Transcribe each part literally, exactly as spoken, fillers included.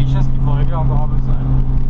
richesse qu'il faut régler encore un peu ça.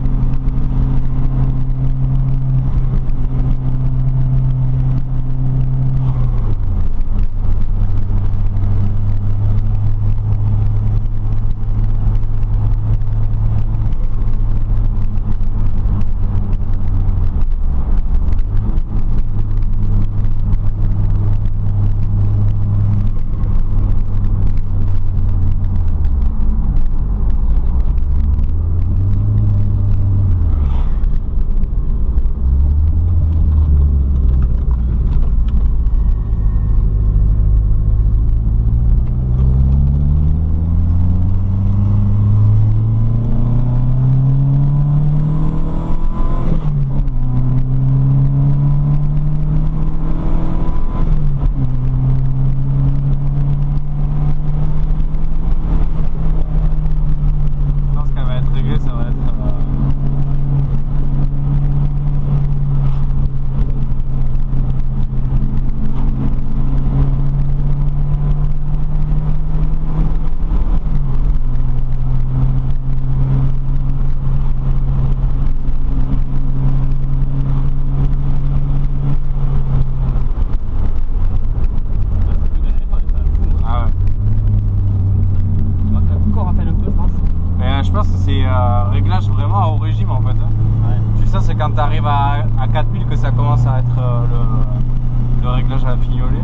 Réglage vraiment au régime en fait. Hein. Ouais. Tu sais, c'est quand tu arrives à, à quatre mille que ça commence à être euh, le, le réglage à fignoler.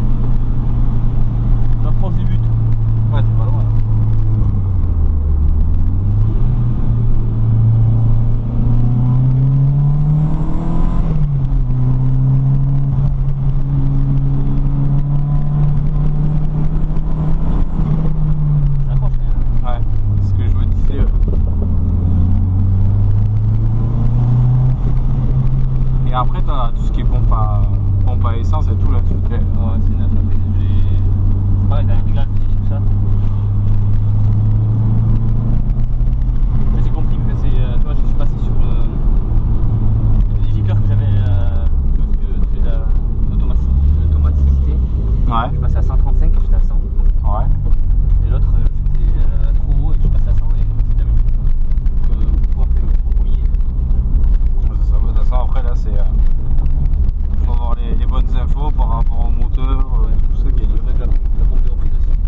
On approche du but. Ouais, t'es pas loin. Là. Ça approche, hein. Ouais, c'est ce que je me disais. Et après, tu as tout ce qui est pompe à, pompe à essence et tout là-dessus. Ouais, c'est neuf. Ouais, t'as un réglage aussi sur ça. Mais j'ai compris que c'est. Euh, toi, je suis passé sur euh, les gicleurs que j'avais euh, sur l'automaticité. Ouais. Je suis passé à cent trente-cinq et j'étais à cent. Ouais. Et l'autre, j'étais euh, trop haut et je suis passé à cent et c'est de la même chose. Donc, euh, pour après le compromis. C'est ça, de toute façon, après là, c'est. Euh, faut avoir les, les bonnes infos par rapport au moteur, euh, tout ça qui est lié. Avec la, la pompe de reprise aussi.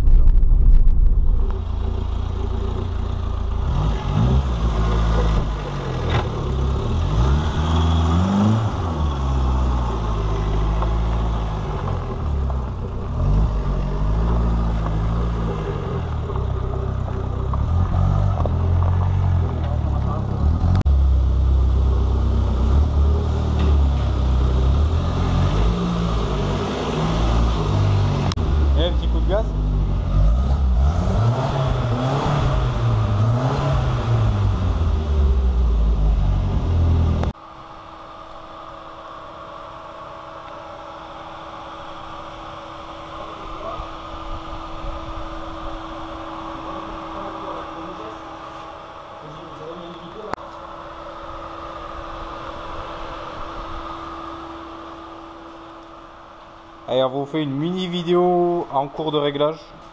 Et un petit coup de gaz. Allez, on vous fait une mini vidéo en cours de réglage.